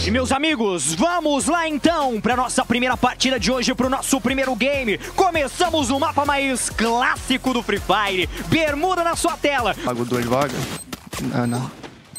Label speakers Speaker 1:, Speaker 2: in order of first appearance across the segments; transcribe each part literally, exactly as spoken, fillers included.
Speaker 1: E meus amigos, vamos lá então para nossa primeira partida de hoje, para o nosso primeiro game. Começamos no mapa mais clássico do Free Fire, Bermuda na sua tela.
Speaker 2: Pagou duas vagas? Ah, não.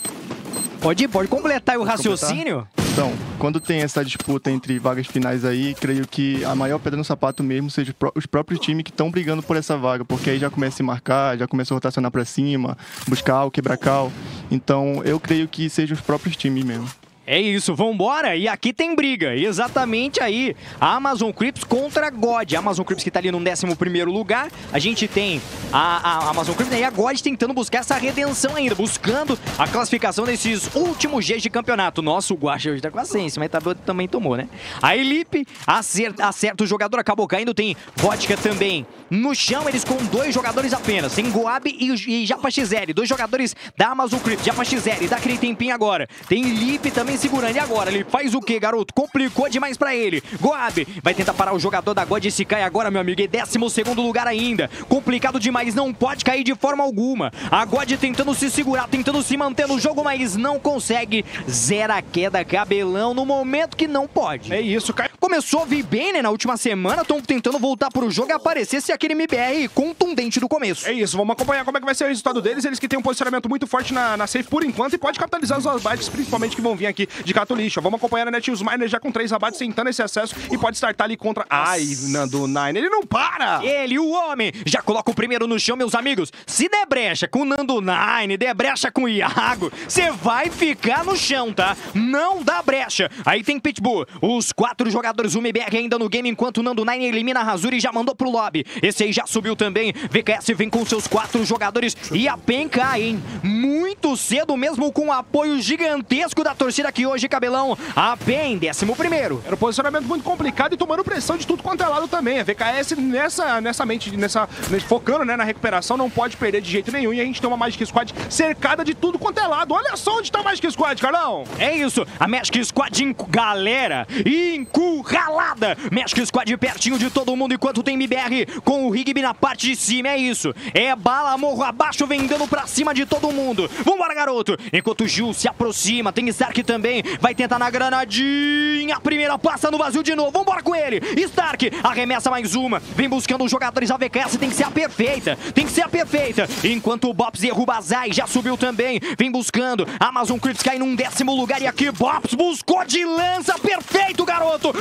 Speaker 1: Pode, pode completar aí o
Speaker 2: Pode
Speaker 1: raciocínio?
Speaker 2: Completar? Então, quando tem essa disputa entre vagas finais aí, creio que a maior pedra no sapato mesmo seja os próprios times que estão brigando por essa vaga, porque aí já começa a se marcar, já começa a rotacionar para cima, buscar o quebrar cal. Então, eu creio que sejam os próprios times mesmo.
Speaker 1: É isso, vambora! E aqui tem briga, exatamente aí, a Amazon Crips contra a God. A Amazon Crips que tá ali no décimo primeiro lugar, a gente tem a, a Amazon Crips, né, e a God tentando buscar essa redenção ainda, buscando a classificação desses últimos dias de campeonato. Nossa, o Guaxa hoje tá com a sense, mas tá, também tomou, né? A Elip acerta, acerta o jogador, acabou caindo, tem Vodka também no chão, eles com dois jogadores apenas, tem Goab e, e Japa X L, dois jogadores da Amazon Crips, Japa X L, dá aquele tempinho agora, tem Elip também segurando. E agora, ele faz o que, garoto? Complicou demais pra ele. Goab vai tentar parar o jogador da God. Se cai agora, meu amigo, é décimo segundo lugar ainda. Complicado demais, não pode cair de forma alguma. A God tentando se segurar, tentando se manter no jogo, mas não consegue. Zera a queda, Cabelão, no momento que não pode.
Speaker 3: É isso, cara.
Speaker 1: Começou a vir bem, né, na última semana. Estão tentando voltar pro jogo e aparecer se aquele M B R contundente do começo.
Speaker 3: É isso, vamos acompanhar como é que vai ser o resultado deles. Eles que têm um posicionamento muito forte na, na safe por enquanto e pode capitalizar os abates, principalmente que vão vir aqui de Cato Lixo. Vamos acompanhar a Netshoes Miner já com três abates, tentando esse acesso e pode startar ali contra... Ai, Nando Nine, ele não para!
Speaker 1: Ele, o homem, já coloca o primeiro no chão, meus amigos. Se der brecha com o Nando Nine, der brecha com o Iago, você vai ficar no chão, tá? Não dá brecha. Aí tem Pitbull, os quatro jogadores, o M B R ainda no game, enquanto o Nando Nine elimina a Razuri e já mandou pro lobby. Esse aí já subiu também. V K S vem com seus quatro jogadores e a P E N cai, hein? Muito cedo mesmo, com o apoio gigantesco da torcida aqui hoje, Cabelão. A P E N, décimo primeiro.
Speaker 3: Era um posicionamento muito complicado e tomando pressão de tudo quanto é lado também. A V K S nessa, nessa mente, nessa, focando, né, na recuperação, não pode perder de jeito nenhum. E a gente tem uma Magic Squad cercada de tudo quanto é lado. Olha só onde tá a Magic Squad, Carlão.
Speaker 1: É isso, a Magic Squad, em galera, encurralada. Magic Squad pertinho de todo mundo, enquanto tem M B R com o Rigby na parte de cima. É isso, é bala, morro abaixo, vem dando pra cima de todo mundo. Vambora, garoto. Enquanto o Gil se aproxima, tem Stark também, vai tentar na granadinha. A primeira passa no vazio de novo. Vambora com ele. Stark arremessa mais uma. Vem buscando os jogadores. A V K S tem que ser a perfeita. Tem que ser a perfeita. Enquanto o Bops derruba a Zai. Já subiu também. Vem buscando. Amazon Crips cai num décimo lugar. E aqui Bops buscou de lança. Perfeito, garoto.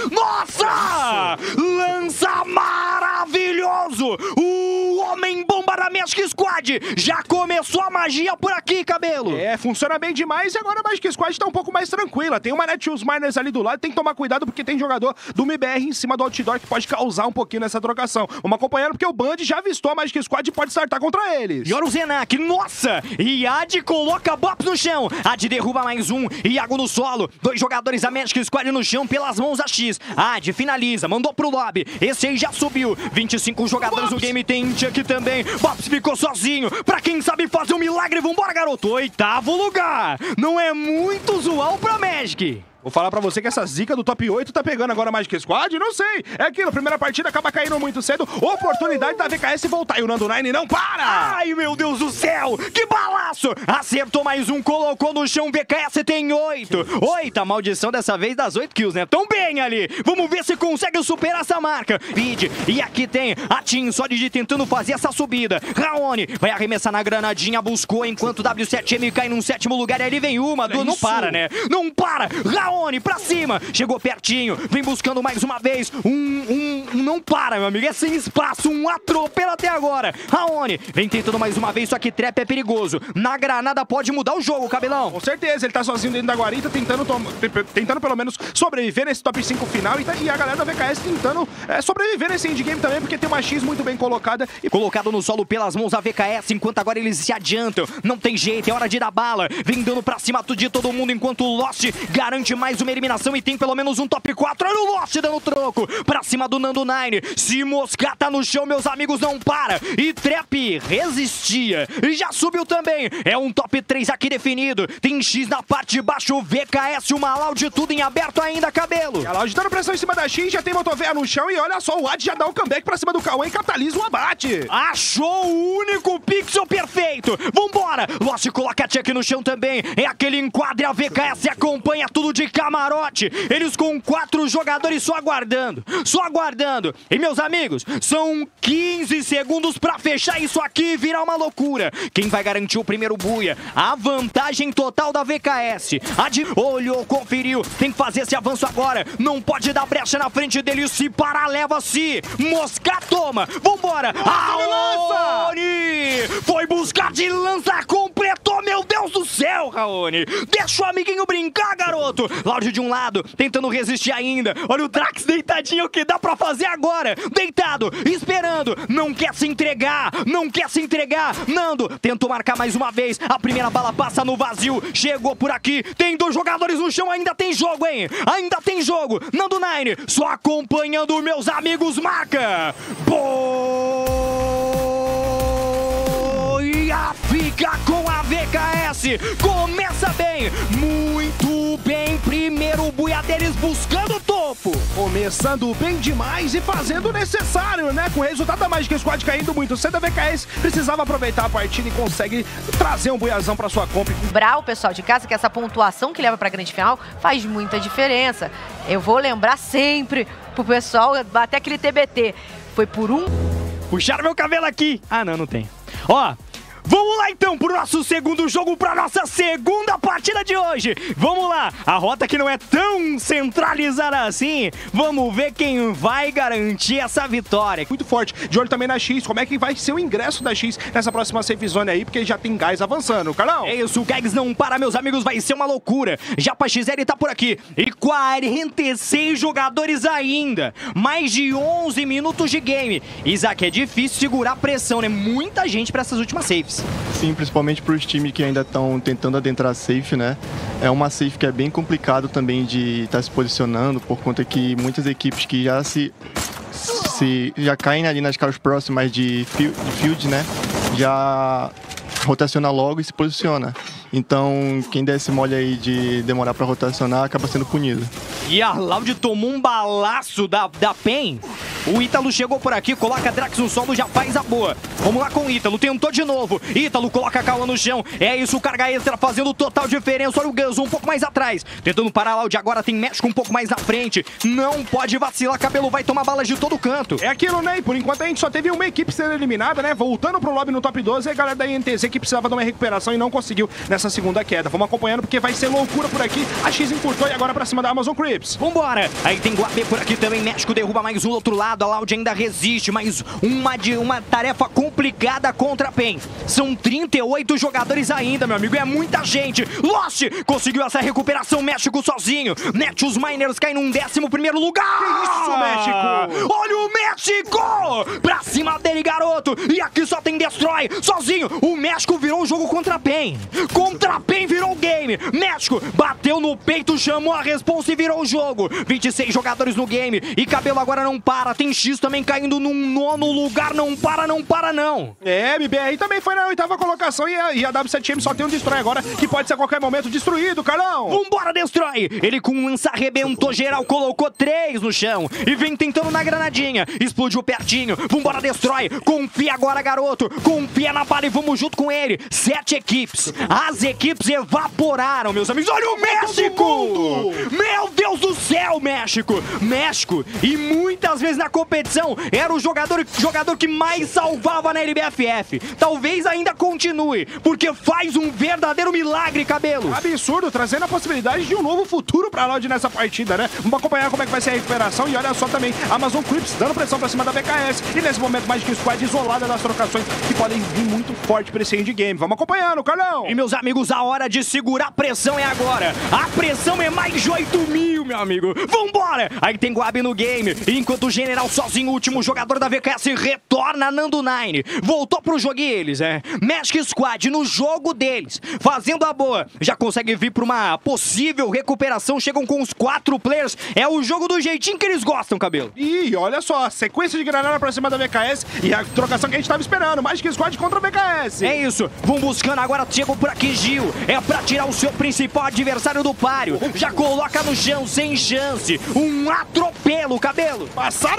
Speaker 1: Nossa! Lança maravilhoso. O homem bomba da Magic Squad. Já começou a magia por aqui, Cabelo.
Speaker 3: É, funciona bem demais. E agora a Magic Squad tá um pouco mais tranquila. Tem uma Netshoes Miners ali do lado, tem que tomar cuidado porque tem jogador do M B R em cima do Outdoor que pode causar um pouquinho nessa trocação. Vamos acompanhando porque o Band já avistou a Magic Squad e pode startar contra eles.
Speaker 1: E olha o Zenak, nossa! Iad coloca Bops no chão. Ad derruba mais um, Iago no solo. Dois jogadores da Magic Squad no chão pelas mãos da X. Ad finaliza, mandou pro lobby. Esse aí já subiu. vinte e cinco jogadores do game, tem Chuck também. Bops ficou sozinho. Pra quem sabe fazer um milagre, vambora, garoto. Oitavo lugar. Não é muito usual pra Magic.
Speaker 3: Vou falar pra você que essa zica do top oito tá pegando agora a Magic Squad? Não sei. É aquilo, primeira partida acaba caindo muito cedo. Oportunidade da V K S voltar. E o Nando Nine não para!
Speaker 1: Ai, meu Deus do céu! Que balaço! Acertou mais um, colocou no chão. V K S tem oito. Oito, a maldição dessa vez das oito kills, né? Tão bem ali. Vamos ver se consegue superar essa marca. Vide. E aqui tem a Team Solid tentando fazer essa subida. Raoni vai arremessar na granadinha, buscou enquanto o W sete M cai num sétimo lugar. Aí vem uma, duas, não para, né? Não para! Raoni pra cima, chegou pertinho, vem buscando mais uma vez, um, um, um não para, meu amigo, é sem espaço, um atropelo até agora. Raoni vem tentando mais uma vez, só que trap é perigoso, na granada pode mudar o jogo, Cabelão.
Speaker 3: Com certeza, ele tá sozinho dentro da guarita, tentando, tentando pelo menos sobreviver nesse top cinco final, e, tá, e a galera da V K S tentando é, sobreviver nesse endgame também, porque tem uma X muito bem colocada.
Speaker 1: E colocado no solo pelas mãos da V K S, enquanto agora eles se adiantam, não tem jeito, é hora de dar bala, vem dando pra cima de todo mundo, enquanto o Lost garante mais uma eliminação e tem pelo menos um top quatro. Olha o Lost dando troco pra cima do Nando Nine. Se moscar tá no chão, meus amigos, não para. E Trap resistia e já subiu também. É um top três aqui definido. Tem X na parte de baixo, V K S, uma Loud, tudo em aberto ainda, Cabelo.
Speaker 3: E a Loud dando pressão em cima da X, já tem Motoveia no chão e olha só, o Ad já dá o comeback pra cima do Cauã e capitaliza o abate.
Speaker 1: Achou o único pixel perfeito. Vambora. Vambora! Lost coloca a check no chão também. É aquele enquadre, a V K S acompanha tudo de camarote. Eles com quatro jogadores só aguardando. Só aguardando. E meus amigos, são quinze segundos pra fechar isso aqui e virar uma loucura. Quem vai garantir o primeiro buia? A vantagem total da V K S. Ad... Olhou, conferiu. Tem que fazer esse avanço agora. Não pode dar brecha na frente dele. Se parar, leva-se. Mosca, toma. Vambora. Raoni! Foi buscar de lança, completou. Meu Deus do céu, Raoni. Deixa o amiguinho brincar, garoto. Loud de um lado, tentando resistir ainda. Olha o Drax deitadinho, o que dá pra fazer agora? Deitado, esperando. Não quer se entregar. Não quer se entregar. Nando tentou marcar mais uma vez. A primeira bala passa no vazio. Chegou por aqui. Tem dois jogadores no chão. Ainda tem jogo, hein? Ainda tem jogo. Nando Nine só acompanhando meus amigos. Marca. Boia fica com a V K S. Começa bem. Muito bem. Primeiro buia deles buscando o topo.
Speaker 3: Começando bem demais e fazendo o necessário, né? Com o resultado da Magic Squad caindo muito cedo, a V K S precisava aproveitar a partida e consegue trazer um buiazão pra sua comp.
Speaker 4: Lembrar o pessoal de casa que essa pontuação que leva pra grande final faz muita diferença. Eu vou lembrar sempre pro pessoal bater aquele T B T. Foi por um...
Speaker 1: Puxaram meu cabelo aqui. Ah, não, não tem. Ó... Vamos lá então pro nosso segundo jogo, pra nossa segunda partida de hoje. Vamos lá, a rota que não é tão centralizada assim. Vamos ver quem vai garantir essa vitória.
Speaker 3: Muito forte, de olho também na X, como é que vai ser o ingresso da X nessa próxima safe zone aí, porque já tem Gás avançando, Carlão.
Speaker 1: É isso, o Gás não para, meus amigos, vai ser uma loucura. Já pra X L tá por aqui, e quarenta e seis jogadores ainda. Mais de onze minutos de game. Isaac, é difícil segurar a pressão, né? Muita gente pra essas últimas safes.
Speaker 2: Sim, principalmente para os times que ainda estão tentando adentrar a safe, né? É uma safe que é bem complicado também de estar tá se posicionando, por conta que muitas equipes que já se, se já caem ali nas caras próximas de field, de field, né? Já rotaciona logo e se posiciona. Então, quem der esse mole aí de demorar para rotacionar acaba sendo punido.
Speaker 1: E a Loud tomou um balaço da, da Pen. O Ítalo chegou por aqui, coloca Drax no solo, já faz a boa. Vamos lá com o Ítalo, tentou de novo. Ítalo coloca a Kawa no chão. É isso, carga extra fazendo total diferença. Olha o Gus um pouco mais atrás. Tentando parar a Loud, agora tem México um pouco mais na frente. Não pode vacilar, Cabelo vai tomar balas de todo canto.
Speaker 3: É aquilo, né? Por enquanto a gente só teve uma equipe sendo eliminada, né? Voltando pro lobby no top doze, a galera da I N T Z que precisava de uma recuperação e não conseguiu nessa segunda queda. Vamos acompanhando porque vai ser loucura por aqui. A X encurtou e agora pra cima da Amazon Crips.
Speaker 1: Vambora! Aí tem Guapê por aqui também. México derruba mais um do outro lado. A Loud ainda resiste, mas uma, de, uma tarefa complicada contra a Pen. São trinta e oito jogadores ainda, meu amigo. É muita gente. Lost conseguiu essa recuperação. México sozinho. Net os Miners caem num décimo primeiro lugar.
Speaker 3: Que isso, México?
Speaker 1: Olha o México! Pra cima dele, garoto. E aqui só tem Destroy. Sozinho. O México virou o jogo contra a Pen. Contra a Pen virou o game. México bateu no peito, chamou a responsa e virou o jogo. vinte e seis jogadores no game. E Cabelo agora não para. Tem X também caindo num nono lugar. Não para, não para, não.
Speaker 3: É, M B R também foi na oitava colocação. E a, e a W sete M só tem um Destroy agora, que pode ser a qualquer momento destruído, Carlão.
Speaker 1: Vambora, Destroy. Ele com um lança arrebentou geral, colocou três no chão. E vem tentando na granadinha. Explodiu pertinho. Vambora, Destroy. Confia agora, garoto. Confia na bala e vamos junto com ele. Sete equipes. As equipes evaporaram, meus amigos. Olha o México! Meu Deus do céu, México! México, e muitas vezes na competição, era o jogador, jogador que mais salvava na L B F F. Talvez ainda continue, porque faz um verdadeiro milagre, Cabelo.
Speaker 3: Absurdo, trazendo a possibilidade de um novo futuro pra Loud nessa partida, né? Vamos acompanhar como é que vai ser a recuperação. E olha só também, Amazon Crips dando pressão pra cima da V K S. E nesse momento, Magic Squad isolada das trocações, que podem vir muito forte pra esse endgame. Vamos acompanhando, Carlão.
Speaker 1: E meus amigos, a hora de segurar a pressão é agora. A pressão é mais de oito mil, meu amigo. Vambora! Aí tem Guabi no game. Enquanto o General sozinho, o último jogador da V K S, retorna Nando Nine. Voltou pro jogo eles, é. Magic Squad no jogo deles. Fazendo a boa. Já consegue vir pra uma possível recuperação. Chegam com os quatro players. É o jogo do jeitinho que eles gostam, Cabelo.
Speaker 3: E olha só, sequência de granada pra cima da V K S e a trocação que a gente tava esperando. Magic Squad contra a V K S.
Speaker 1: É isso. Vão buscando agora. Chegam por aqui, Gil. É pra tirar o seu principal adversário do páreo. Já coloca no chão, sem chance. Um atropelo, Cabelo.
Speaker 3: Passaram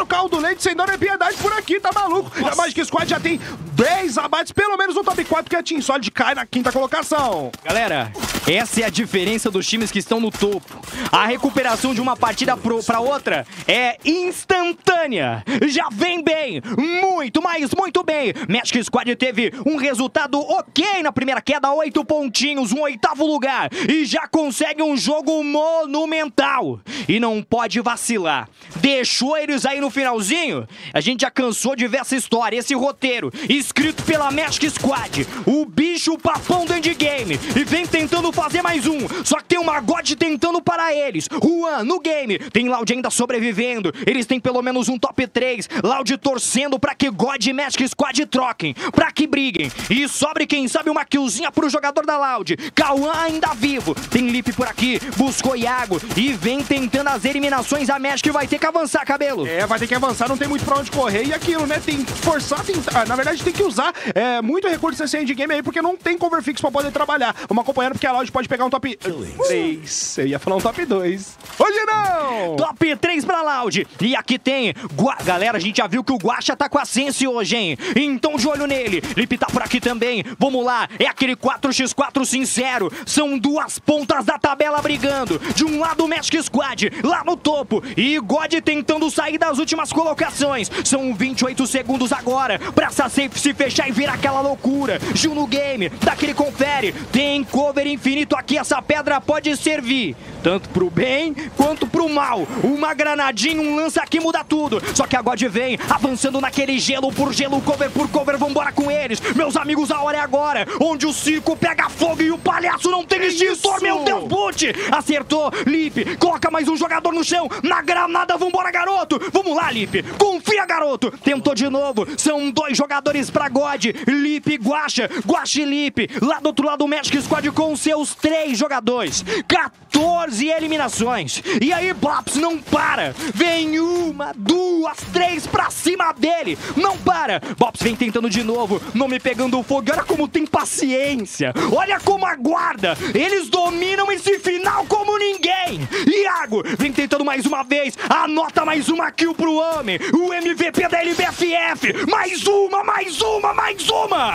Speaker 3: caldo leite sem dó nem piedade por aqui, tá maluco? A Magic Squad já tem dez abates, pelo menos no top quatro, que a Team Solid cai na quinta colocação.
Speaker 1: Galera, essa é a diferença dos times que estão no topo. A recuperação de uma partida pro, pra outra é instantânea. Já vem bem, muito, mas muito bem. Magic Squad teve um resultado ok na primeira queda, oito pontinhos, um oitavo lugar. E já consegue um jogo monumental. E não pode vacilar. Deixou eles aí no finalzinho? A gente já cansou de ver essa história, esse roteiro, escrito pela Magic Squad. O bicho papão do endgame. E vem tentando fazer mais um. Só que tem uma God tentando para eles. Juan no game. Tem Loud ainda sobrevivendo. Eles têm pelo menos um top três. Loud torcendo para que God e Magic Squad troquem. Para que briguem. E sobre, quem sabe, uma killzinha pro jogador da Loud. Cauã ainda vivo. Tem Lip por aqui. Buscou Iago. E vem tentando as eliminações. A Magic vai ter que avançar, Cabelo.
Speaker 3: É, vai ter que avançar. Não tem muito pra onde correr. E aquilo, né? Tem que forçar, tentar. Na verdade, tem que usar é, muito recurso nesse endgame aí, porque não tem cover fix pra poder trabalhar. Vamos acompanhando, porque a Loud pode pegar um top três. Eu ia falar um top dois. Hoje não!
Speaker 1: Top três pra Loud. E aqui tem... Gua... Galera, a gente já viu que o Guaxa tá com a Sense hoje, hein? Então de olho nele. Lip tá por aqui também. Vamos lá. É aquele quatro contra quatro sincero. São duas pontas da tabela brigando. De um lado o Magic Squad, lá no topo. E God tentando sair das últimas colocações. São vinte e oito segundos agora pra essa safe se fechar e virar aquela loucura. Gil no game, daquele confere. Tem cover infinito aqui, essa pedra pode servir tanto pro bem quanto pro mal. Uma granadinha, um lance aqui muda tudo. Só que a God vem avançando naquele gelo por gelo, cover por cover. Vambora com eles. Meus amigos, a hora é agora. Onde o circo pega fogo e o palhaço não tem extintor. Meu Deus, boot! Acertou, Lip. Coloca mais um jogador no chão. Na granada, vambora, garoto. Vamos lá, Lip. Confia, garoto. Tentou de novo. São dois jogadores pra God. Lip e Guaxa. Guaxa e Lip. Lá do outro lado, o Magic Squad com seus três jogadores. quatorze eliminações. E aí, Bops, não para. Vem uma, duas, três pra cima dele. Não para. Bops vem tentando de novo. Não me pegando fogo. Olha como tem paciência. Olha como aguarda. Eles dominam esse final como ninguém. Iago vem tentando mais uma vez. Anota mais uma kill pro homem. O M V P da L B F F. Mais uma, mais uma, mais uma.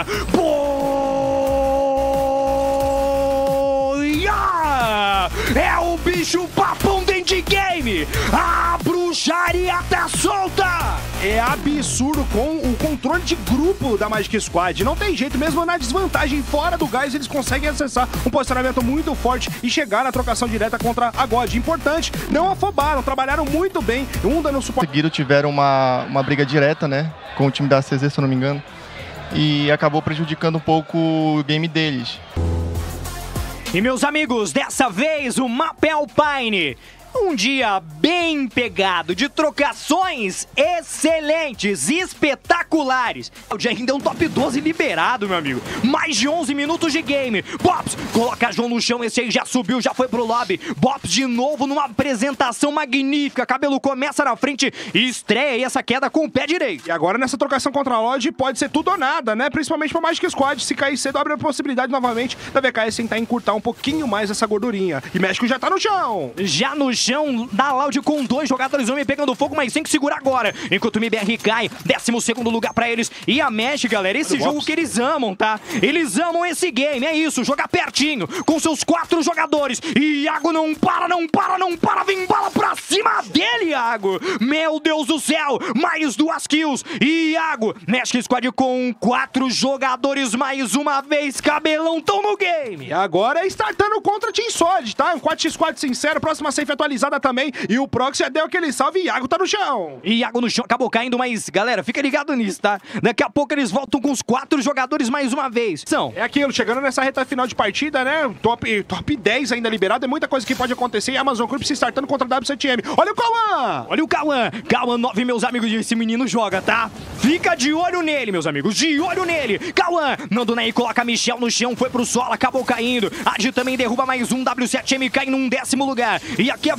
Speaker 1: Boia! É o bicho papão dentro de game. A bruxaria tá solta.
Speaker 3: É absurdo com o controle de grupo da Magic Squad. Não tem jeito, mesmo na desvantagem fora do gás, eles conseguem acessar um posicionamento muito forte e chegar na trocação direta contra a God. Importante, não afobaram, trabalharam muito bem. Um dando suporte.
Speaker 2: Seguiram, tiveram uma, uma briga direta, né, com o time da C Z, se eu não me engano. E acabou prejudicando um pouco o game deles.
Speaker 1: E meus amigos, dessa vez o mapa é Alpine. Um dia bem pegado, de trocações excelentes, espetaculares. Ainda é um top doze liberado, meu amigo. Mais de onze minutos de game. Bops, coloca João no chão, esse aí já subiu, já foi pro lobby. Bops de novo numa apresentação magnífica. Cabelo começa na frente e estreia aí essa queda com o pé direito.
Speaker 3: E agora nessa trocação contra a Lodge pode ser tudo ou nada, né? Principalmente pra Magic Squad. Se cair cedo, abre a possibilidade novamente da V K S tentar encurtar um pouquinho mais essa gordurinha. E México já tá no chão.
Speaker 1: Já no chão. Chão da Loud com dois jogadores homem pegando fogo, mas tem que segurar agora. Enquanto o M B R cai, décimo segundo lugar pra eles. E a Mesh, galera, esse jogo que eles amam, tá? Eles amam esse game, é isso, jogar pertinho, com seus quatro jogadores. E Iago não para, não para, não para, vem bala pra cima dele, Iago. Meu Deus do céu, mais duas kills. E Iago, Magic Squad com quatro jogadores mais uma vez, cabelão tão no game.
Speaker 3: E agora é startando contra Team Solid, tá? Um quatro por quatro sincero, próxima safe atualizada também. E o Prox já deu aquele salve e Iago tá no chão.
Speaker 1: E Iago no chão, acabou caindo, mas galera, fica ligado nisso, tá? Daqui a pouco eles voltam com os quatro jogadores mais uma vez. São.
Speaker 3: É aquilo, chegando nessa reta final de partida, né? Top, top dez ainda liberado, é muita coisa que pode acontecer. E a Amazon Creep se startando contra a W sete M. Olha o Cauã!
Speaker 1: Olha o Cauã! Cauã nove, meus amigos, esse menino joga, tá? Fica de olho nele, meus amigos, de olho nele. Cauã, Nando Ney coloca Michel no chão, foi pro solo, acabou caindo. Adi também derruba mais um, W sete M cai num décimo lugar. E aqui a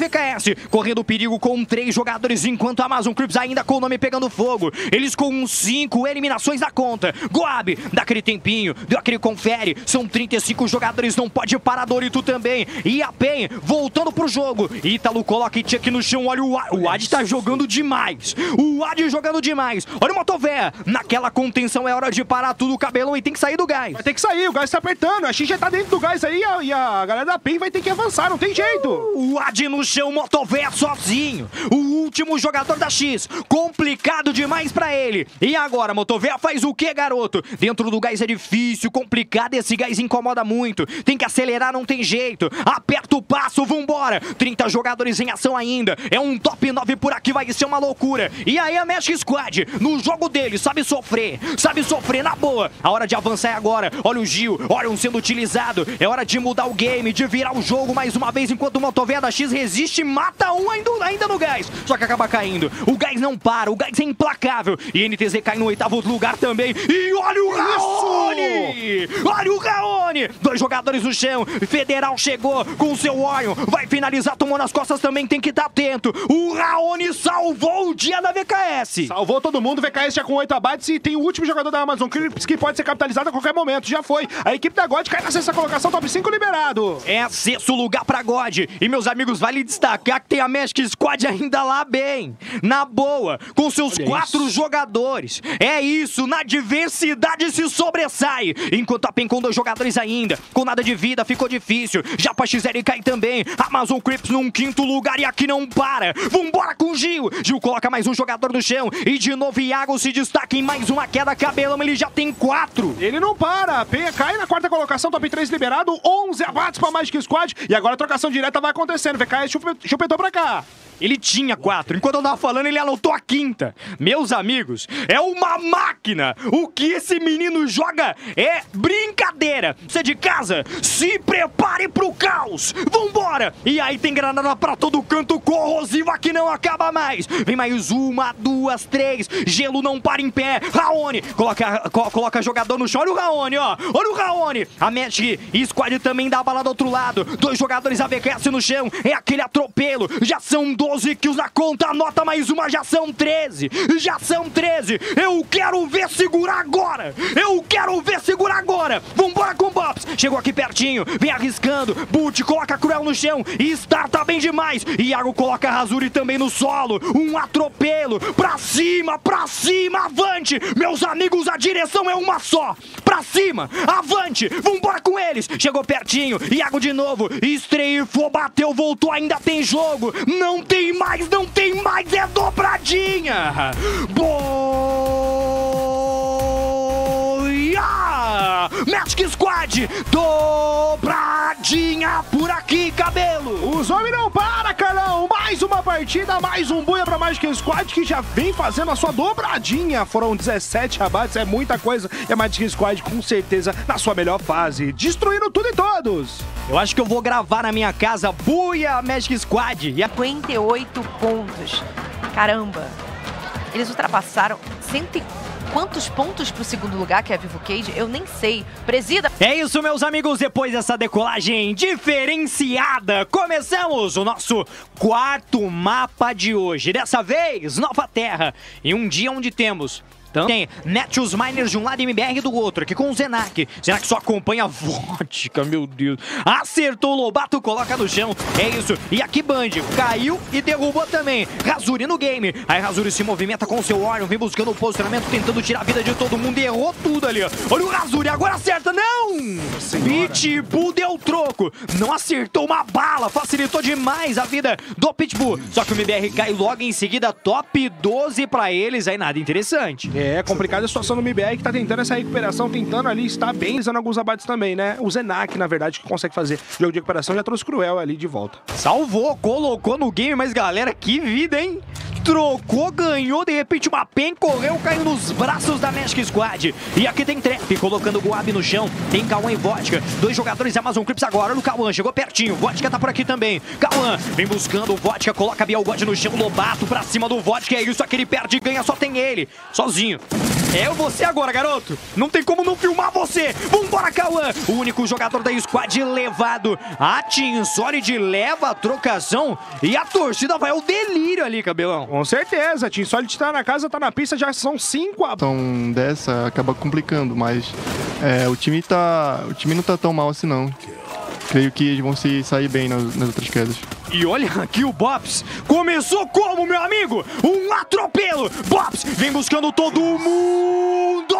Speaker 1: V K S, correndo perigo com três jogadores, enquanto a Amazon Creeps ainda com o nome pegando fogo. Eles com cinco eliminações na conta. Goab dá aquele tempinho, deu aquele confere. São trinta e cinco jogadores, não pode parar. Dorito também. E a Pen voltando pro jogo. Ítalo coloca Chuck no chão. Olha o Ad. O Ad tá jogando demais. O Ad jogando demais. Olha o Motovéia. Naquela contenção é hora de parar tudo o cabelão e tem que sair do gás.
Speaker 3: Vai ter que sair, o gás tá apertando. A X já tá dentro do gás aí e a, e a galera da Pen vai ter que avançar, não tem jeito.
Speaker 1: O Ad no chão, Motovéia sozinho. O último jogador da X. Complicado demais pra ele. E agora, Motovéia faz o que, garoto? Dentro do gás é difícil, complicado. Esse gás incomoda muito. Tem que acelerar, não tem jeito. Aperta o passo, vambora. trinta jogadores em ação ainda. É um top nove por aqui, vai ser uma loucura. E aí a Magic Squad, no jogo dele, sabe sofrer. Sabe sofrer na boa. A hora de avançar é agora. Olha o Gil, olha um sendo utilizado. É hora de mudar o game, de virar o jogo mais uma vez, enquanto o Motovéia da X resiste, mata um ainda, ainda no gás. Só que acaba caindo. O gás não para, o gás é implacável. E N T Z cai no oitavo lugar também. E olha o Raoni! Olha o Raoni! Dois jogadores no chão. Federal chegou com o seu Orion. Vai finalizar, tomou nas costas também, tem que estar atento. O Raoni salvou o dia da V K S.
Speaker 3: Salvou todo mundo, V K S já com oito abates e tem o último jogador da Amazon Creeps que pode ser capitalizado a qualquer momento. Já foi. A equipe da God cai na sexta colocação, top cinco liberado.
Speaker 1: É sexto lugar pra God. E meus amigos, vale destacar que tem a Magic Squad ainda lá bem. Na boa, com seus Olha quatro isso. jogadores. É isso, na diversidade se sobressai. Enquanto a Pen com dois jogadores ainda, com nada de vida, ficou difícil. Já pra X L cai também. Amazon Creeps num quinto lugar e aqui não para. Vambora com o Gil. Gil coloca mais um jogador no chão. E de novo Iago se destaca em mais uma queda. Cabelão, ele já tem quatro.
Speaker 3: Ele não para. A Pen cai na quarta colocação, top três liberado. onze abates pra Magic Squad. E agora a trocação direta vai acontecendo. V K S chupetou pra cá.
Speaker 1: Ele tinha quatro. Enquanto eu tava falando, ele anotou a quinta. Meus amigos, é uma máquina. O que esse menino joga é brincadeira. Você de casa, se prepare pro caos. Vambora. E aí tem granada pra todo canto, corrosiva que não acaba mais. Vem mais uma, duas, três. Gelo não para em pé. Raoni coloca, co coloca jogador no chão. Olha o Raoni, ó. Olha o Raoni. A Magic Squad também dá a bala do outro lado. Dois jogadores A V K S no chão. É aquele atropelo. Já são doze kills na conta, anota mais uma, já são treze. Já são treze. Eu quero ver segurar agora. Eu quero ver segurar agora. Vambora com o Bops. Chegou aqui pertinho, vem arriscando. Boot coloca Cruel no chão e starta bem demais. Iago coloca Razuri também no solo. Um atropelo. Pra cima, pra cima, avante. Meus amigos, a direção é uma só. Pra cima, avante. Vambora com eles. Chegou pertinho, Iago de novo. Estreifou, bateu, voltou, ainda tem jogo. Não tem Tem mais, não tem mais, é dobradinha! Boia! Magic Squad, dobradinha por aqui, cabelo!
Speaker 3: Os homens não para, Carlão! Mais uma partida, mais um boia pra Magic Squad que já vem fazendo a sua dobradinha. Foram dezessete abates, é muita coisa. E a Magic Squad, com certeza, na sua melhor fase, destruindo tudo e todos.
Speaker 1: Eu acho que eu vou gravar na minha casa Buia Magic Squad. E a...
Speaker 4: cinquenta e oito pontos. Caramba. Eles ultrapassaram cento e quantos pontos pro segundo lugar, que é a Vivo Cage? Eu nem sei. Presida.
Speaker 1: É isso, meus amigos. Depois dessa decolagem diferenciada, começamos o nosso quarto mapa de hoje. Dessa vez, Nova Terra. Em um dia onde temos... Então, tem Netius Miners de um lado e M B R do outro, aqui com o Zenak. Zenak só acompanha a vodka, meu Deus. Acertou o Lobato, coloca no chão. É isso. E aqui Band caiu e derrubou também. Razuri no game. Aí Razuri se movimenta com o seu Orion, vem buscando o posicionamento, tentando tirar a vida de todo mundo e errou tudo ali, ó. Olha o Razuri, agora acerta. Não! Pitbull deu troco. Não acertou uma bala, facilitou demais a vida do Pitbull. Só que o M B R cai logo em seguida, top doze pra eles. Aí nada interessante.
Speaker 3: É complicada a situação do M B R que tá tentando essa recuperação, tentando ali estar bem, usando alguns abates também, né? O Zenak, na verdade, que consegue fazer jogo de recuperação, já trouxe Cruel ali de volta.
Speaker 1: Salvou, colocou no game, mas galera, que vida, hein? Trocou, ganhou, de repente uma Pen, correu, caiu nos braços da Magic Squad. E aqui tem Trap, colocando o Goab no chão. Tem Cauã e Vodka, dois jogadores Amazon Creeps agora. Olha o Cauã, chegou pertinho, Vodka tá por aqui também. Cauã vem buscando o Vodka, coloca Biel God no chão, Lobato pra cima do Vodka. É isso, aquele perde e ganha, só tem ele, sozinho. É você agora, garoto. Não tem como não filmar você. Vambora, Cauã. O único jogador da squad levado. A Team Solid leva a trocação e a torcida vai ao delírio ali, Cabelão.
Speaker 3: Com certeza. Team Solid tá na casa, tá na pista, já são cinco a...
Speaker 2: Então, dessa acaba complicando, mas é, o time tá. O time não tá tão mal assim não. Creio que eles vão se sair bem nas, nas outras quedas.
Speaker 1: E olha aqui o Bops. Começou como, meu amigo? Um atropelo. Bops vem buscando todo mundo.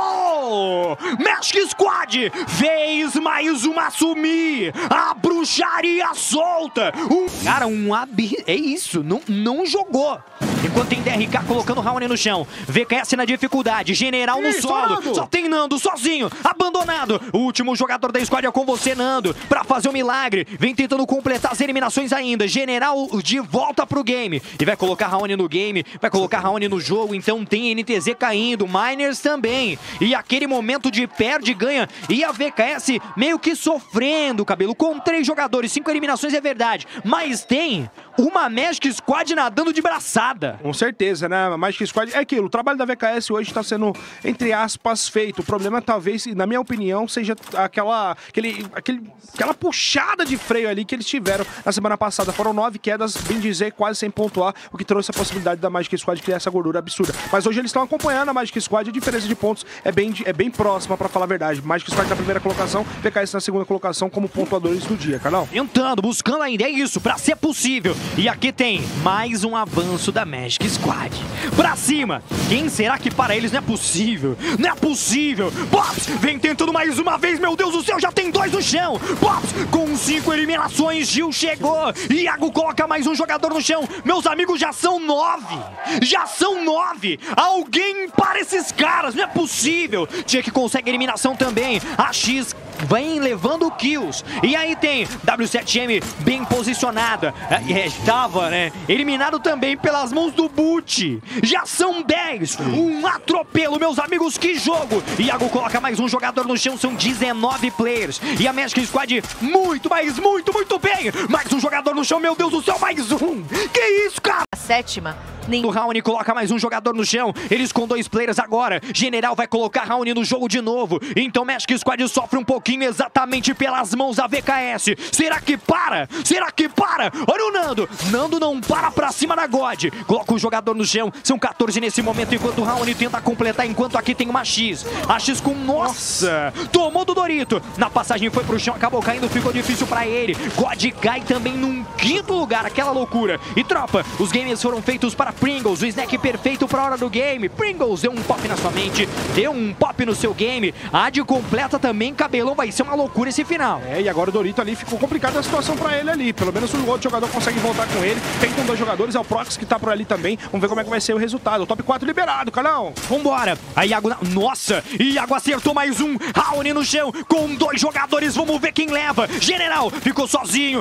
Speaker 1: Magic Squad fez mais uma sumir. A bruxaria solta. Um... Cara, um ab... É isso, não, não jogou. Enquanto tem D R K colocando o Raoni no chão. V K S na dificuldade. General no
Speaker 3: Ih,
Speaker 1: solo.
Speaker 3: Nando.
Speaker 1: Só tem Nando sozinho. Abandonado. O último jogador da squad é com você, Nando. Pra fazer um milagre. Vem tentando completar as eliminações ainda. General de volta pro game. E vai colocar Raoni no game. Vai colocar Raoni no jogo. Então tem N T Z caindo. Miners também. E aquele momento de perde e ganha. E a V K S meio que sofrendo, cabelo. Com três jogadores. Cinco eliminações é verdade. Mas tem uma Magic Squad nadando de braçada.
Speaker 3: Com certeza, né? A Magic Squad é aquilo. O trabalho da V K S hoje está sendo, entre aspas, feito. O problema, talvez, na minha opinião, seja aquela, aquele, aquele, aquela puxada de freio ali que eles tiveram na semana passada. Foram nove quedas, bem dizer, quase sem pontuar, o que trouxe a possibilidade da Magic Squad criar essa gordura absurda. Mas hoje eles estão acompanhando a Magic Squad. A diferença de pontos é bem, é bem próxima, pra falar a verdade. Magic Squad na primeira colocação, V K S na segunda colocação como pontuadores do dia, canal.
Speaker 1: Tentando, buscando ainda, é isso, pra ser possível. E aqui tem mais um avanço da Magic Squad. Pra cima. Quem será que para eles não é possível? Não é possível. Pops vem tentando mais uma vez. Meu Deus do céu, já tem dois no chão. Pops com cinco eliminações. Gil chegou. Iago coloca mais um jogador no chão. Meus amigos, já são nove. Já são nove. Alguém para esses caras. Não é possível. Tinha que consegue eliminação também. A X vem levando kills. E aí tem W sete M bem posicionada. É, estava, né? Eliminado também pelas mãos do Boot. Já são dez. Um atropelo, meus amigos. Que jogo. Iago coloca mais um jogador no chão. São dezenove players. E a Magic Squad muito, mas muito, muito bem. Mais um jogador no chão. Meu Deus do céu, mais um. Que isso, cara?
Speaker 4: A sétima. Nem...
Speaker 1: O Raoni coloca mais um jogador no chão. Eles com dois players agora. General vai colocar Raoni no jogo de novo. Então Magic Squad sofre um pouquinho exatamente pelas mãos da V K S. Será que para? Será que para? Olha o Nando. Nando não para pra cima da God. Coloca o jogador no chão. São quatorze nesse momento enquanto o Raoni tenta completar. Enquanto aqui tem uma X. A X com... Nossa! Tomou do Dorito. Na passagem foi pro chão. Acabou caindo. Ficou difícil pra ele. God cai também num quinto lugar. Aquela loucura. E tropa, os games foram feitos para Pringles, o snack perfeito pra hora do game. Pringles deu um pop na sua mente, deu um pop no seu game. A de completa também, cabelão, vai ser uma loucura esse final.
Speaker 3: É, e agora o Dorito ali ficou complicada a situação pra ele ali. Pelo menos o outro jogador consegue voltar com ele. Tem com dois jogadores, é o Prox que tá por ali também. Vamos ver como é que vai ser o resultado. O top quatro liberado, canal.
Speaker 1: Vambora. A Iago... Na... Nossa, Iago acertou mais um. Raoni no chão com dois jogadores. Vamos ver quem leva. General ficou sozinho,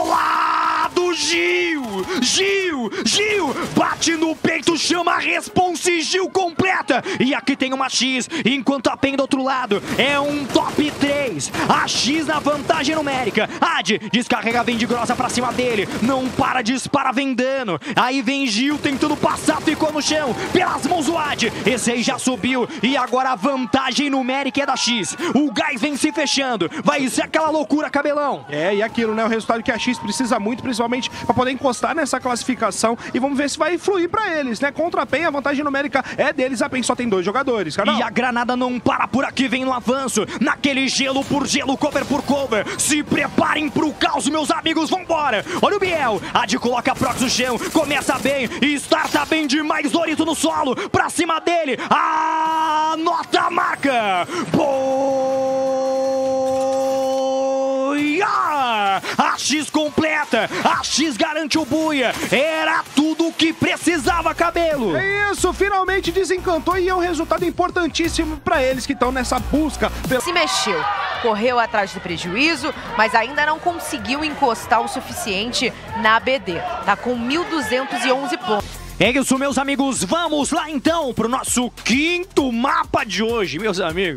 Speaker 1: isolado. Gil, Gil, Gil. Bate no peito, chama a response, Gil completa. E aqui tem uma X, enquanto a Pen do outro lado é um top três. A X na vantagem numérica. Ad descarrega, vem de grossa pra cima dele. Não para, dispara, vem dano. Aí vem Gil tentando passar, ficou no chão. Pelas mãos do Ad. Esse aí já subiu. E agora a vantagem numérica é da X. O gás vem se fechando. Vai ser aquela loucura, cabelão.
Speaker 3: É, e aquilo, né? O resultado que a X precisa muito, principalmente pra poder encostar nessa classificação. E vamos ver se vai fluir pra eles, né? Contra a Pen, a vantagem numérica é deles. A Pen só tem dois jogadores, canal.
Speaker 1: E a granada não para por aqui, vem no avanço. Naquele gelo por gelo, cover por cover. Se preparem pro caos, meus amigos, vambora. Olha o Biel, Ad coloca a Prox no chão. Começa bem, starta bem demais. Dorito no solo, pra cima dele. Anota a marca. Boia! A X completa, a X garante o buia. Era tudo o que precisava, cabelo.
Speaker 3: É isso, finalmente desencantou e é um resultado importantíssimo pra eles que estão nessa busca.
Speaker 4: Se mexeu, correu atrás do prejuízo, mas ainda não conseguiu encostar o suficiente na B D. Tá com mil duzentos e onze pontos.
Speaker 1: É isso, meus amigos. Vamos lá então pro nosso quinto mapa de hoje, meus amigos.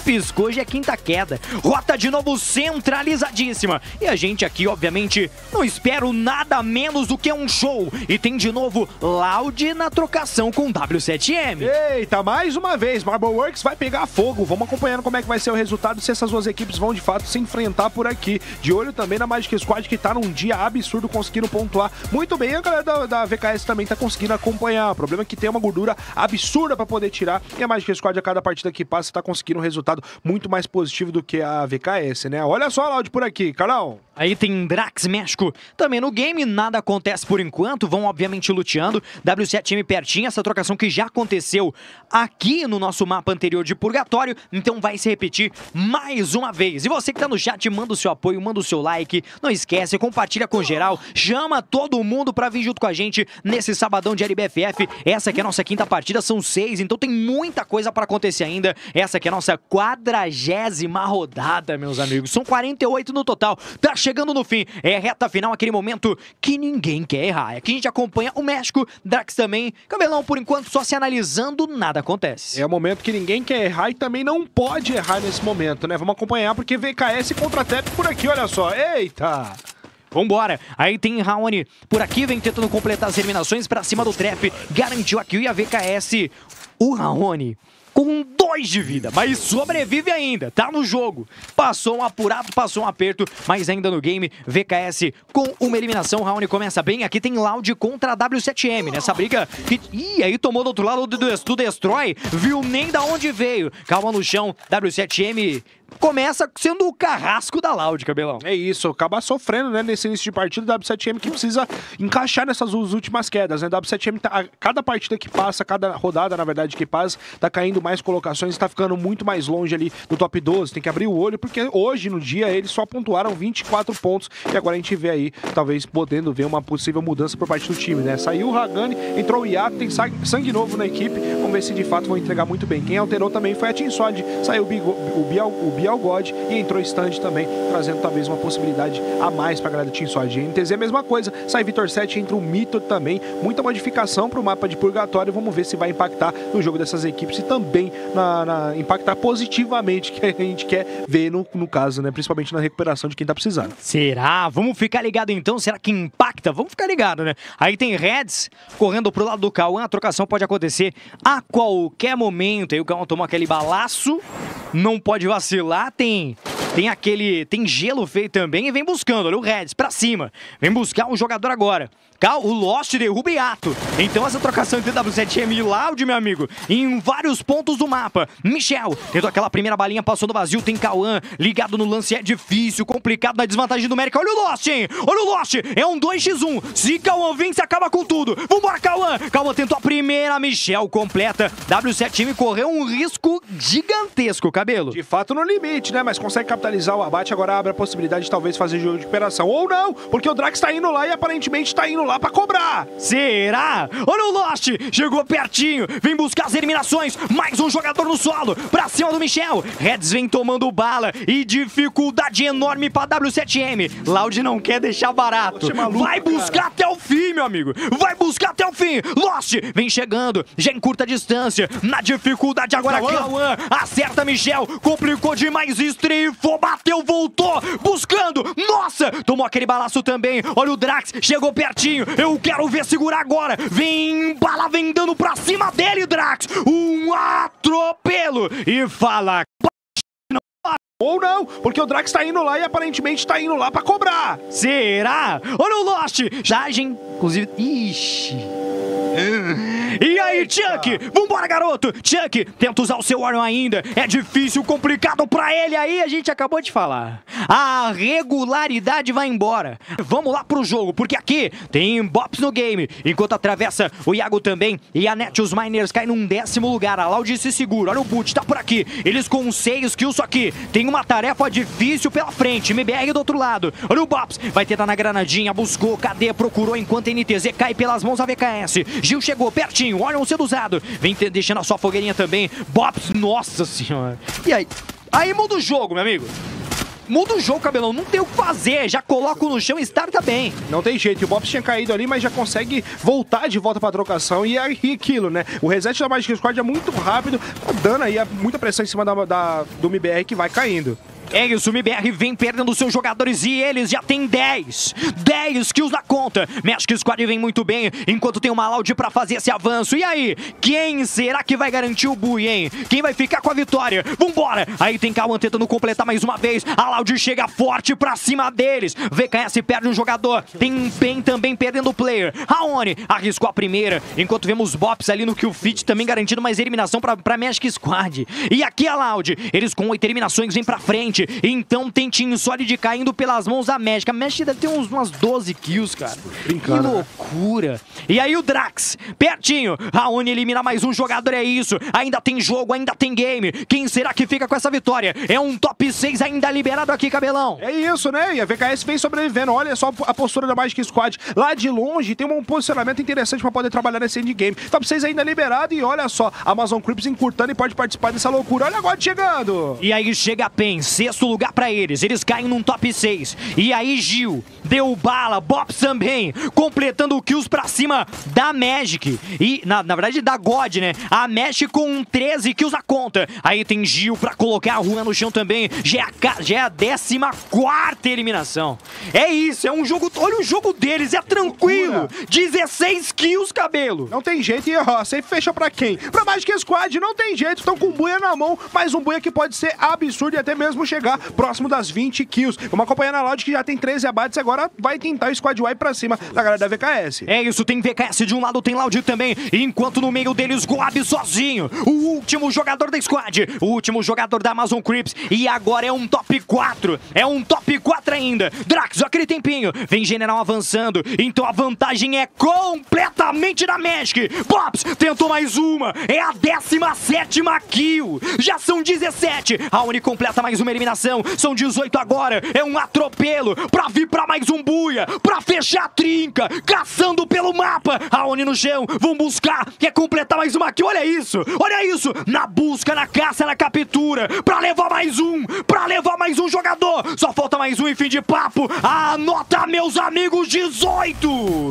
Speaker 1: piscou, já é quinta queda. Rota de novo centralizadíssima. E a gente aqui, obviamente, não espero nada menos do que um show. E tem de novo Loud na trocação com W sete M.
Speaker 3: Eita, mais uma vez, Marbleworks vai pegar fogo. Vamos acompanhando como é que vai ser o resultado, se essas duas equipes vão de fato se enfrentar por aqui. De olho também na Magic Squad, que tá num dia absurdo, conseguindo pontuar muito bem. A galera da, da V K S também tá conseguindo acompanhar. O problema é que tem uma gordura absurda pra poder tirar. E a Magic Squad, a cada partida que passa, tá conseguindo um resultado muito mais positivo do que a V K S, né? Olha só a Loud por aqui, Carol.
Speaker 1: Aí tem Drax México também no game, nada acontece por enquanto, vão obviamente luteando. W sete M pertinho, essa trocação que já aconteceu aqui no nosso mapa anterior de Purgatório, então vai se repetir mais uma vez. E você que tá no chat, manda o seu apoio, manda o seu like, não esquece, compartilha com geral, chama todo mundo pra vir junto com a gente nesse sabadão de L B F F. Essa aqui é a nossa quinta partida, são seis, então tem muita coisa pra acontecer ainda. Essa aqui é a nossa quadragésima rodada, meus amigos, são quarenta e oito no total, tá chegando no fim, é reta final, aquele momento que ninguém quer errar. Aqui a gente acompanha o México, Drax também, Cabelão por enquanto só se analisando, nada acontece.
Speaker 3: É o momento que ninguém quer errar e também não pode errar nesse momento, né? Vamos acompanhar porque V K S contra Tep por aqui, olha só, eita!
Speaker 1: Vambora, aí tem Raoni por aqui, vem tentando completar as eliminações pra cima do Trap, garantiu aqui e a V K S, o Raoni com dois de vida, mas sobrevive ainda, tá no jogo. Passou um apurado, passou um aperto, mas ainda no game, V K S com uma eliminação. Raoni começa bem, aqui tem Loud contra a W sete M, nessa briga que... Ih, aí tomou do outro lado do, do Destroy, viu nem da onde veio. Calma no chão, W sete M... começa sendo o carrasco da Loud, Cabelão.
Speaker 3: É isso, acaba sofrendo, né, nesse início de partida. W sete M que precisa encaixar nessas últimas quedas, né? W sete M, tá, a cada partida que passa, cada rodada, na verdade, que passa, tá caindo mais colocações, tá ficando muito mais longe ali do top doze. Tem que abrir o olho, porque hoje, no dia, eles só pontuaram vinte e quatro pontos. E agora a gente vê aí, talvez, podendo ver uma possível mudança por parte do time, né? Saiu o Hagani, entrou o Yato, tem sangue novo na equipe. Vamos ver se de fato vão entregar muito bem. Quem alterou também foi a Team Solid. Saiu o, Bigo, o Bial, o Bial God e entrou Stand também, trazendo talvez uma possibilidade a mais pra galera do Team Solid. N T Z, mesma coisa, sai Vitor sete, entra o Mito também, muita modificação pro mapa de Purgatório. Vamos ver se vai impactar no jogo dessas equipes e também na, na, impactar positivamente, que a gente quer ver no, no caso, né? Principalmente na recuperação de quem tá precisando.
Speaker 1: Será? Vamos ficar ligado então, será que impacta? Vamos ficar ligado, né? Aí tem Reds correndo pro lado do Cauã, a trocação pode acontecer a qualquer momento. Aí o Cauã tomou aquele balaço, não pode vacilar, tem, tem aquele, tem gelo feito também e vem buscando, olha o Reds pra cima, vem buscar um jogador agora. Cal, o Lost derruba Yato. Então essa trocação entre W sete M e Loud, meu amigo, em vários pontos do mapa. Michel, tendo aquela primeira balinha, passou no vazio, tem Cauã ligado no lance, é difícil, complicado na desvantagem numérica. Olha o Lost, hein? Olha o Lost, é um dois contra um. Se Cauã vence, acaba com tudo. Vambora, Cauã. Cauã tentou a primeira, Michel completa. W sete M correu um risco gigantesco, Cabelo.
Speaker 3: De fato no limite, né? Mas consegue capitalizar o abate, agora abre a possibilidade de talvez fazer jogo de recuperação. Ou não, porque o Drax tá indo lá e aparentemente tá indo lá pra cobrar.
Speaker 1: Será? Olha o Lost, chegou pertinho, vem buscar as eliminações, mais um jogador no solo, pra cima do Michel. Reds vem tomando bala e dificuldade enorme pra W sete M. Loud não quer deixar barato, maluco, vai buscar cara. Até o fim, meu amigo, vai buscar até o fim. Lost vem chegando, já em curta distância, na dificuldade agora. Cauã acerta Michel, complicou demais, estrifou, bateu, voltou, buscando, nossa, tomou aquele balaço também. Olha o Drax, chegou pertinho, eu quero ver segurar agora, vem, bala vem dando pra cima dele, Drax, um atropelo, e fala...
Speaker 3: Ou não, porque o Drax tá indo lá e aparentemente tá indo lá pra cobrar.
Speaker 1: Será? Olha o Lost, já, gente, inclusive, ixi... E aí, Chuck? Vambora, garoto! Chuck, tenta usar o seu Orion ainda. É difícil, complicado pra ele. Aí a gente acabou de falar. A regularidade vai embora. Vamos lá pro jogo, porque aqui tem Bops no game. Enquanto atravessa o Iago também. E a Net, os Miners caem num décimo lugar. A Loud se segura. Olha o Boot, tá por aqui. Eles com seis kills, só que tem uma tarefa difícil pela frente. M B R do outro lado. Olha o Bops, vai tentar na granadinha. Buscou, cadê? Procurou enquanto a N T Z cai pelas mãos da V K S. Gil chegou pertinho, olha um sendo usado. Vem deixando a sua fogueirinha também. Bops, nossa senhora. E aí? Aí muda o jogo, meu amigo. muda o jogo, Cabelão. Não tem o que fazer. Já coloca no chão e starta bem.
Speaker 3: Não tem jeito. O Bops tinha caído ali, mas já consegue voltar de volta pra trocação. E aí aquilo, né? O reset da Magic Squad é muito rápido, tá dando aí muita pressão em cima da, da, do M B R que vai caindo.
Speaker 1: É isso, o M B R vem perdendo seus jogadores e eles já tem dez. dez kills na conta. Magic Squad vem muito bem, enquanto tem uma Loud pra fazer esse avanço. E aí, quem será que vai garantir o bui, hein? Quem vai ficar com a vitória? Vambora! Aí tem Cauã tentando completar mais uma vez. A Loud chega forte pra cima deles. V K S perde um jogador. Tem Ben também perdendo o player. Raoni arriscou a primeira, enquanto vemos Bops ali no kill feed também garantindo mais eliminação pra, pra Magic Squad. E aqui a Loud, eles com oito eliminações vêm pra frente. Então tem Team Solid caindo pelas mãos da Magic. A Magic deve ter uns, umas doze kills, cara.
Speaker 3: Brincando,
Speaker 1: que loucura. E aí o Drax, pertinho. Raoni elimina mais um jogador, é isso. Ainda tem jogo, ainda tem game. Quem será que fica com essa vitória? É um top seis ainda liberado aqui, Cabelão.
Speaker 3: É isso, né? E a V K S vem sobrevivendo. Olha só a postura da Magic Squad. Lá de longe tem um posicionamento interessante pra poder trabalhar nesse endgame. Top seis ainda liberado e olha só, a Amazon Creeps encurtando e pode participar dessa loucura. Olha agora chegando.
Speaker 1: E aí chega a Pen, sexto lugar pra eles. Eles caem num top seis. E aí Gil deu bala, Bops também, completando kills pra cima da Magic. E, na, na verdade, da God, né? A Magic com treze kills na conta. Aí tem Gil pra colocar a rua no chão também. Já é a, já é a décima quarta eliminação. É isso, é um jogo... Olha o jogo deles, é tranquilo. dezesseis kills, Cabelo.
Speaker 3: Não tem jeito. E ó, você fecha pra quem? Pra Magic Squad, não tem jeito. Estão com um buia na mão, mas um buia que pode ser absurdo e até mesmo chegar próximo das vinte kills. Vamos acompanhar na Loud que já tem treze abates, agora vai tentar o Squad Y pra cima da galera da V K S.
Speaker 1: É isso, tem V K S de um lado, tem Loud também, enquanto no meio deles Goab sozinho, o último jogador da Squad, o último jogador da Amazon Creeps, e agora é um top quatro, é um top quatro ainda. Drax, aquele tempinho, vem General avançando, então a vantagem é completamente da Magic. Bops tentou mais uma, é a décima sétima kill, já são dezessete, a Uni completa mais uma eliminação. São dezoito agora, é um atropelo pra vir pra mais um buia, pra fechar a trinca, caçando pelo mapa. A Oni no chão, vão buscar, quer completar mais uma aqui, olha isso, olha isso, na busca, na caça, na captura, pra levar mais um, pra levar mais um jogador, só falta mais um e fim de papo. Anota, meus amigos, dezoito!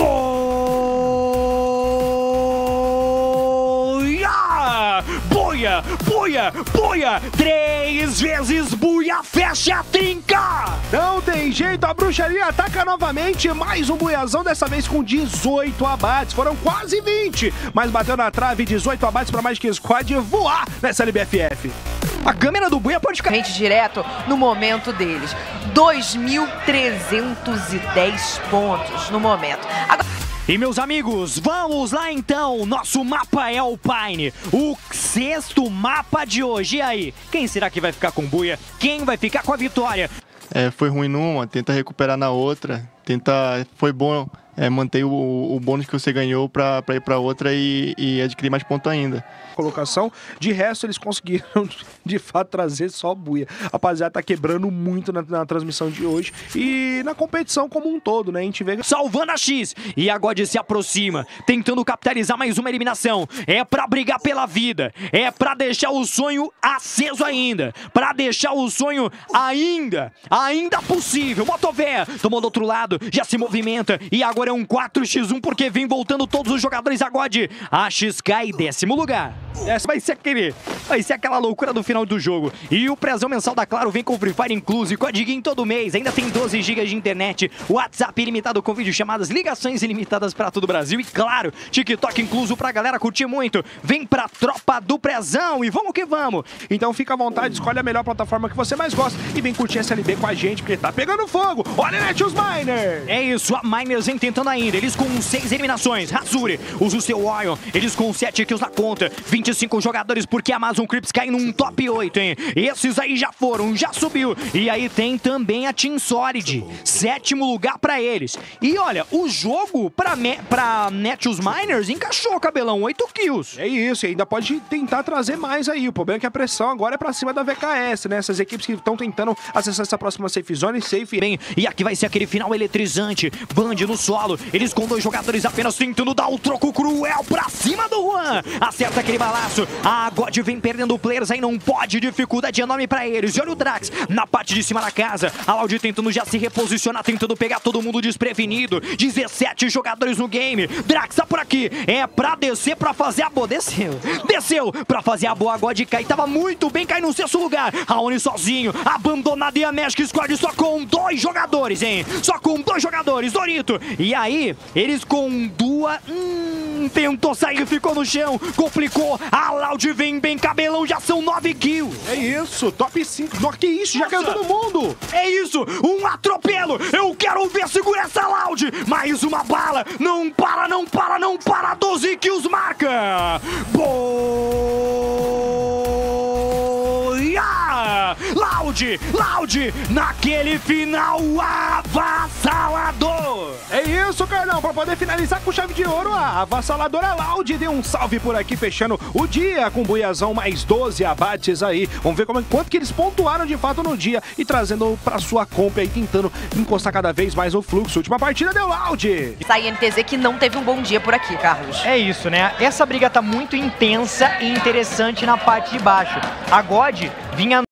Speaker 1: Boia! Boia, boia, boia, três vezes buia, fecha a trinca!
Speaker 3: Não tem jeito, a bruxaria ataca novamente, mais um buiazão, dessa vez com dezoito abates, foram quase vinte, mas bateu na trave, dezoito abates pra Magic Squad voar nessa L B F F.
Speaker 1: A câmera do buia pode ficar
Speaker 4: direto no momento deles, dois mil trezentos e dez pontos no momento. Agora...
Speaker 1: E meus amigos, vamos lá então, nosso mapa é Alpine, o sexto mapa de hoje. E aí, quem será que vai ficar com buia? Quem vai ficar com a vitória?
Speaker 2: É, foi ruim numa, tenta recuperar na outra, tenta, foi bom é, manter o, o bônus que você ganhou pra, pra ir pra outra e, e adquirir mais ponto ainda.
Speaker 3: Colocação, de resto eles conseguiram de fato trazer só buia. Rapaziada, tá quebrando muito na, na transmissão de hoje e na competição como um todo, né? A gente vê...
Speaker 1: Salvando a X, e a God se aproxima, tentando capitalizar mais uma eliminação. É pra brigar pela vida, é pra deixar o sonho aceso ainda, pra deixar o sonho ainda, ainda possível. Motovéia tomou do outro lado, já se movimenta, e agora é um quatro por um porque vem voltando todos os jogadores a God. A X cai décimo lugar. Essa vai ser aquele, vai ser aquela loucura do final do jogo. E o prezão mensal da Claro vem com Free Fire incluso e codiguinho todo mês. Ainda tem doze gigas de internet, WhatsApp ilimitado com videochamadas, ligações ilimitadas pra todo o Brasil e claro, TikTok incluso pra galera curtir muito. Vem pra tropa do prezão e vamos que vamos.
Speaker 3: Então fica à vontade, escolhe a melhor plataforma que você mais gosta e vem curtir essa L B com a gente porque tá pegando fogo. Olha, Netios Miners!
Speaker 1: É isso, a Miners vem tentando ainda. Eles com seis eliminações. Razuri usa o seu Ion, eles com sete kills na conta. vinte e cinco jogadores porque a Amazon Creeps cai num top oito, hein? Esses aí já foram, já subiu. E aí tem também a Team Solid, sétimo lugar pra eles. E olha, o jogo pra, me, pra Netios Miners encaixou, Cabelão, oito kills.
Speaker 3: É isso, e ainda pode tentar trazer mais aí. O problema é que a pressão agora é pra cima da V K S, né? Essas equipes que estão tentando acessar essa próxima safe zone, safe.
Speaker 1: Bem, e aqui vai ser aquele final eletrizante. Band no solo. solo. Eles com dois jogadores apenas tentando dar o troco cruel pra cima do Juan. Acerta aquele balaço. A God vem perdendo players aí, não pode. Dificuldade enorme pra eles. E olha o Drax na parte de cima da casa. A Loud tentando já se reposicionar, tentando pegar todo mundo desprevenido. dezessete jogadores no game. Drax tá por aqui. É pra descer, pra fazer a boa. Desceu. Desceu pra fazer a boa. A God cai. Tava muito bem, cai no sexto lugar. Raoni sozinho. Abandonado e a Magic Squad só com dois jogadores, hein? Só com dois jogadores. Dorito. E aí, eles com duas... Hum, tentou sair, ficou no chão. Complicou. A Loud vem bem cabelão. Já são nove kills.
Speaker 3: É isso. Top cinco. Nossa, que isso? Já caiu todo mundo.
Speaker 1: É isso. Um atropelo. Eu quero ver segurar essa Loud. Mais uma bala. Não para, não para, não para. doze kills marca. Boia! Loud, Loud, naquele final avassalador.
Speaker 3: É isso, Carlão. Pra poder finalizar com chave de ouro, a avassaladora Loud deu um salve por aqui, fechando o dia com Buiazão, mais doze abates aí. Vamos ver como, quanto que eles pontuaram de fato no dia e trazendo pra sua comp aí, tentando encostar cada vez mais o fluxo. Última partida deu Loud.
Speaker 4: Essa I N T Z que não teve um bom dia por aqui, Carlos.
Speaker 5: É isso, né? Essa briga tá muito intensa e interessante na parte de baixo. A God vinha